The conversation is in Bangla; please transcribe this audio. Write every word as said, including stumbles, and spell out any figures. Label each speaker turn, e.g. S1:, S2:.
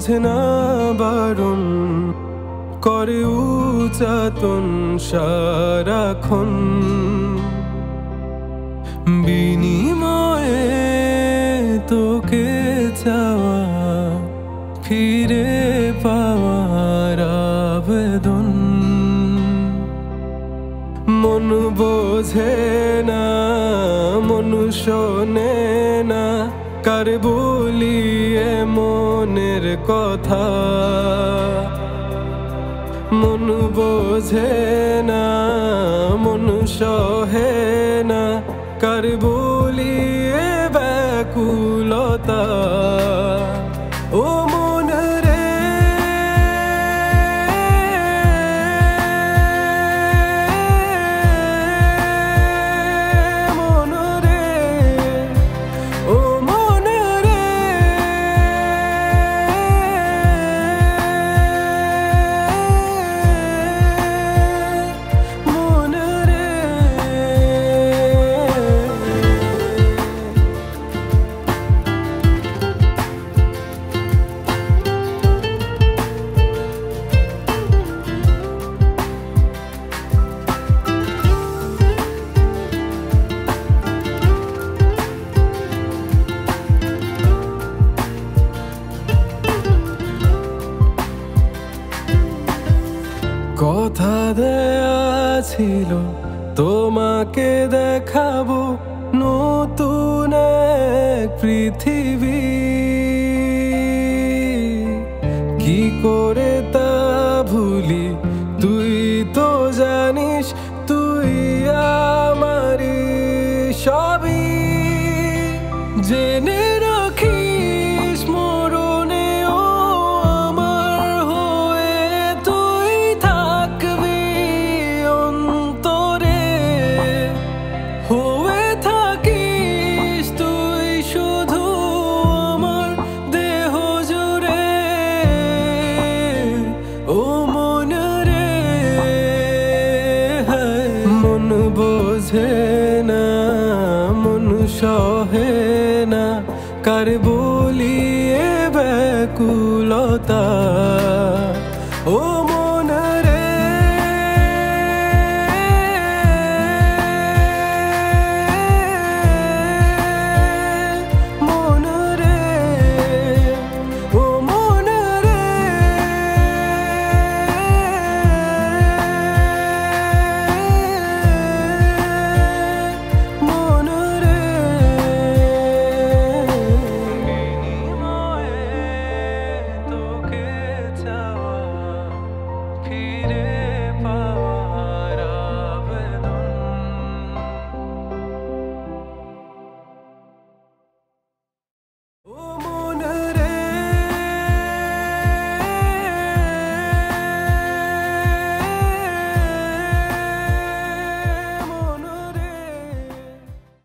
S1: বোঝে না বারণ করে উচাতন সারাক্ষণ। বিনিময়ে তোকে চাওয়া ফিরে পাওয়ার আবেদন। মন বোঝে না মন শোনে না কার বলিয়ে মনের কথা। মন বোঝে না মন সহে না কার বলিয়ে ব্যাকুলতা। ও মন রে মন রে ও মন রে মন রে। কথা দেয়া ছিল তোমাকে দেখাবো নতুন এক পৃথিবী। কি করে তা ভুলি তুই তো জানিস, তুই আমারই সবই। জেনে রাখিস মরণেও আমার হয়ে তুই থাকবি অন্তরে। হয়ে থাকিস তুই শুধু আমার দেহ জুড়ে। ও মন রে মন বোঝে না মন সহে না কার বলিয়ে ব্যাকুলতা।